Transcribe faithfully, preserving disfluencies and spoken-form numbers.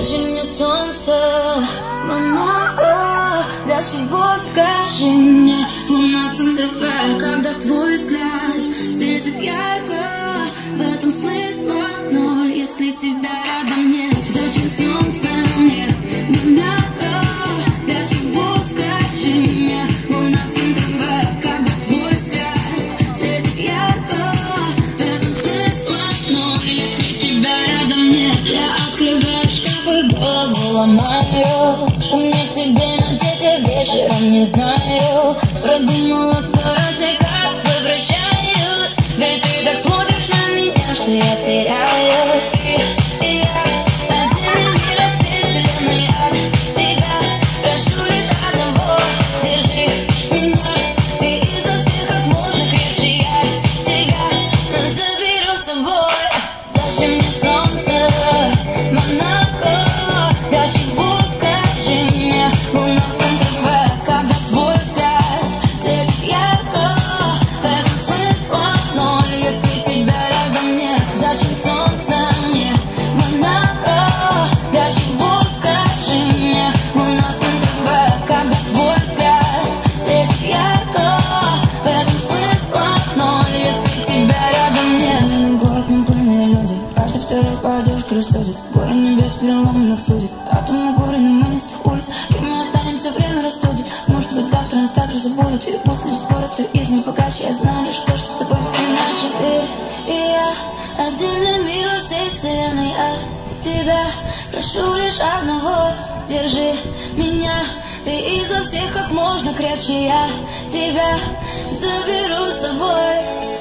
Зачем мне солнце, Монако? Для чего, скажи мне, луна Сан-Тропе, когда твой взгляд светит ярко? В этом смысла ноль, если тебя рядом нет. Зачем солнце мне, Монако? Для чего, скажи мне, луна Сан-Тропе, когда твой взгляд светит ярко? В этом смысла ноль, если тебя рядом нет. Я открываю шкафы, голову ломаю, что мне к тебе надеть, я вечером не знаю. Продумала сто раз, я как возвращаюсь, ведь ты так смотришь на меня, что я теряюсь. Ты и я, отдельный мир от всей вселенной. От тебя прошу лишь одного: держи меня. Ты изо всех как можно крепче, я тебя заберу с собой. Зачем мне солнце, Монако? Для чего, скажи мне, луна Сан-Тропе, когда твой взгляд светит ярко? В этом смысла ноль, если тебя рядом нет. Зачем солнце мне, Монако? Для чего, скажи мне, луна Сан-Тропе, когда твой взгляд светит ярко? В этом смысла ноль, если тебя рядом нет. Один город, но пыльные люди, каждый второй подушка рассудит. Горы небес переломанных судеб, атомы горы, но мы не с улиц. Кем мы останемся, время рассудит. Может быть, завтра нас также забудут, и пусть лишь спорят, ты из них богаче. Я знаю лишь то, что с тобой все иначе. Ты и я, отдельный мир во всей вселенной. От тебя прошу лишь одного: держи меня. Ты изо всех как можно крепче, я тебя заберу с собой.